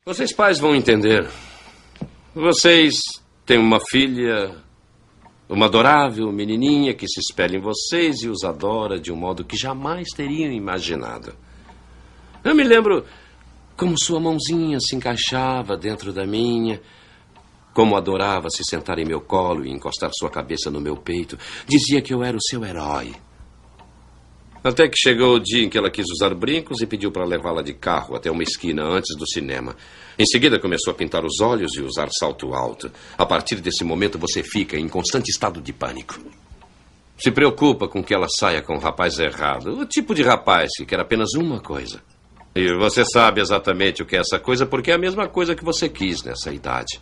Vocês pais vão entender. Vocês têm uma filha, uma adorável menininha que se espelha em vocês e os adora de um modo que jamais teriam imaginado. Eu me lembro como sua mãozinha se encaixava dentro da minha, como adorava se sentar em meu colo e encostar sua cabeça no meu peito. Dizia que eu era o seu herói. Até que chegou o dia em que ela quis usar brincos e pediu para levá-la de carro até uma esquina antes do cinema. Em seguida começou a pintar os olhos e usar salto alto. A partir desse momento você fica em constante estado de pânico. Se preocupa com que ela saia com o rapaz errado. O tipo de rapaz que quer apenas uma coisa. E você sabe exatamente o que é essa coisa porque é a mesma coisa que você quis nessa idade.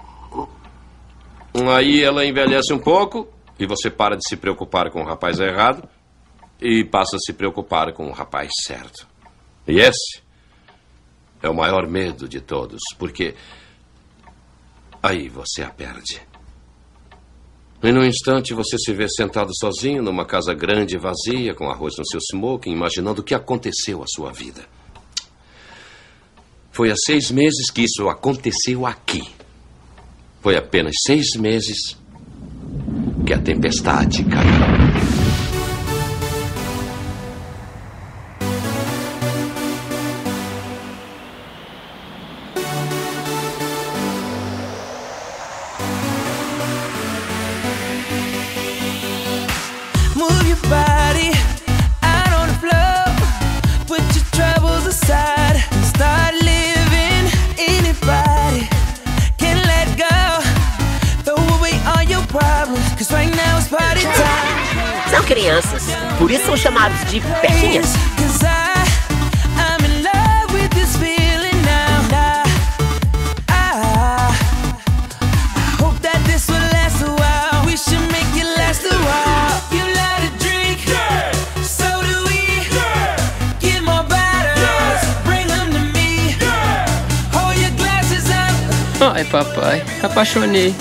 Aí ela envelhece um pouco e você para de se preocupar com o rapaz errado e passa a se preocupar com o rapaz certo. E esse é o maior medo de todos, porque aí você a perde. E num instante você se vê sentado sozinho numa casa grande e vazia, com arroz no seu smoking, imaginando o que aconteceu à sua vida. Foi há 6 meses que isso aconteceu aqui. Foi apenas 6 meses que a tempestade caiu. São crianças, por isso são chamados de pertinhas. Ai, papai, apaixonei.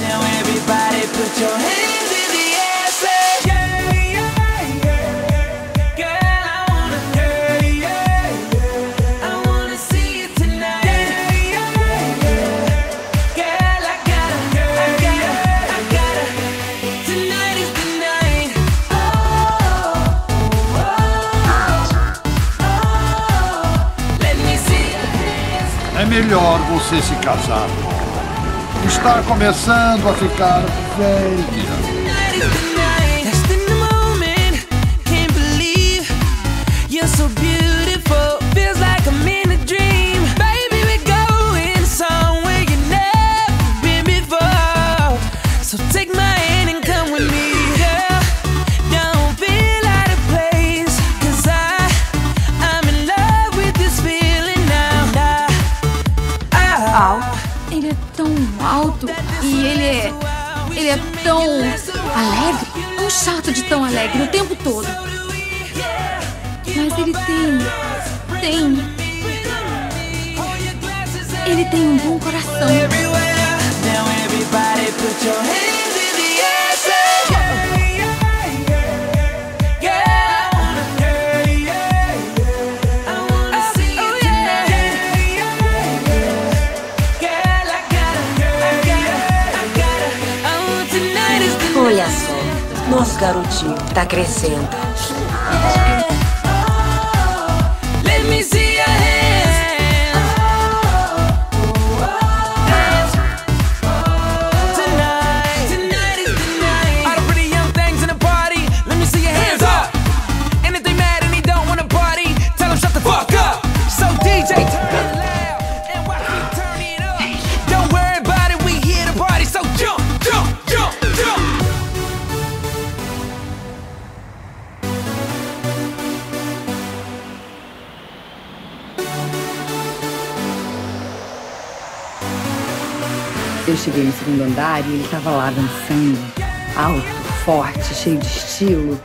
É melhor você se casar logo. Está começando a ficar velha. Ele é tão alto e ele é tão alegre, tão chato de tão alegre o tempo todo. Mas ele tem um bom coração. Olha só, nosso garotinho tá crescendo. Eu cheguei no segundo andar e ele estava lá dançando, alto, forte, cheio de estilo.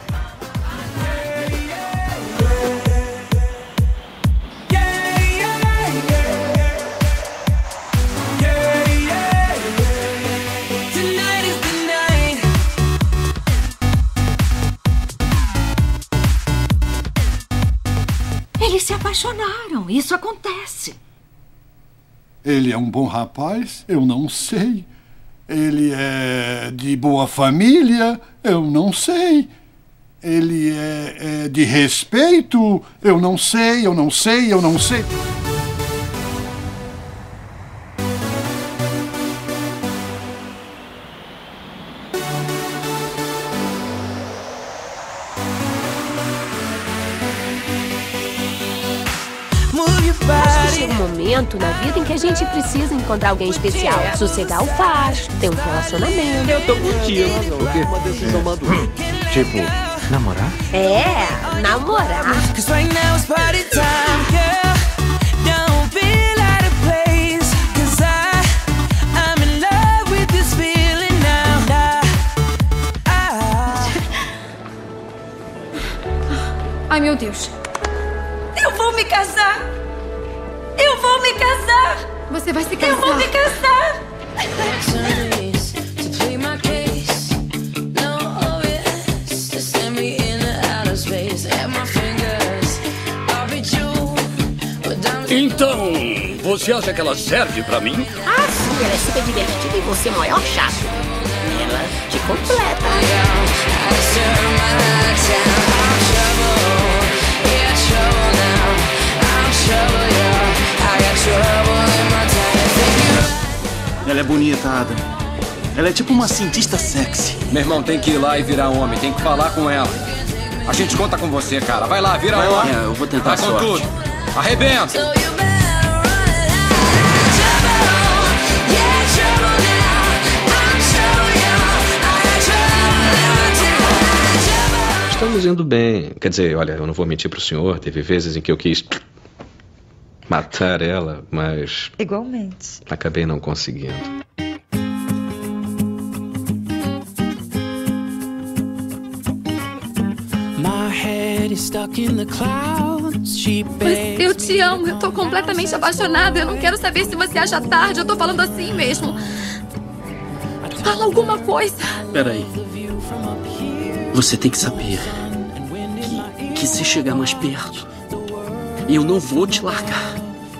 Eles se apaixonaram, isso acontece. Ele é um bom rapaz? Eu não sei. Ele é de boa família? Eu não sei. Ele é de respeito? Eu não sei, eu não sei, eu não sei. Chega um momento na vida em que a gente precisa encontrar alguém especial. Sossegar o faz, ter um relacionamento. Eu tô contigo. O quê? Uma decisão madura. Tipo, namorar? É, namorar. Ai, meu Deus. Eu vou me casar. Eu vou me casar. Você vai se casar. Eu vou me casar. Então, você acha que ela serve pra mim? Ah, sim, ela é super divertida e você é o maior chato. Ela te completa. Ela é bonita, Adam. Ela é tipo uma cientista sexy. Meu irmão tem que ir lá e virar homem, tem que falar com ela. A gente conta com você, cara. Vai lá, vira homem. É, eu vou tentar. Vai com tudo. Arrebenta. Estamos indo bem. Quer dizer, olha, eu não vou mentir pro senhor. Teve vezes em que eu quis matar ela, mas... Igualmente. Acabei não conseguindo. Mas eu te amo, eu tô completamente apaixonada. Eu não quero saber se você acha tarde, eu tô falando assim mesmo. Fala alguma coisa. Peraí. Você tem que saber que se chegar mais perto, eu não vou te largar.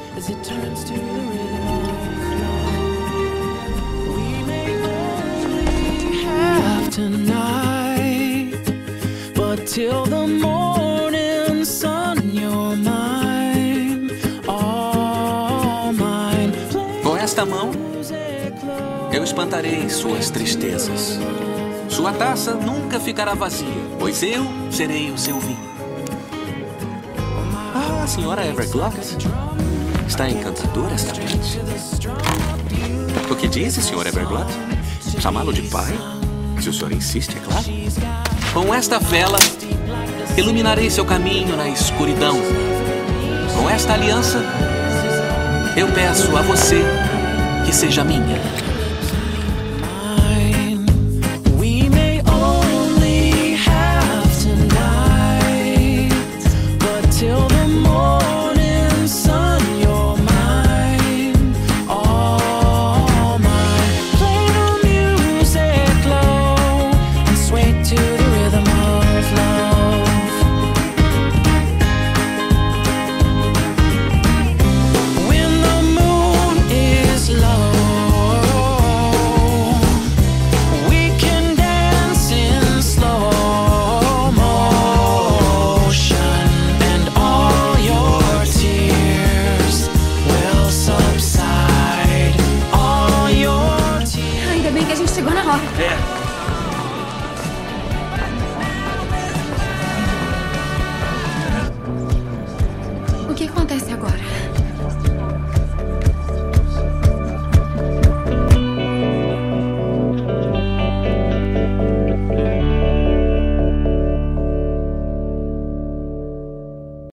Com esta mão, eu espantarei suas tristezas. Sua taça nunca ficará vazia, pois eu serei o seu vinho. Ah, senhora Everglock. Está encantadora esta noite. O que disse, senhor Everglock? Chamá-lo de pai? Se o senhor insiste, é claro. Com esta vela, iluminarei seu caminho na escuridão. Com esta aliança, eu peço a você que seja minha. Ainda bem que a gente chegou na hora. É.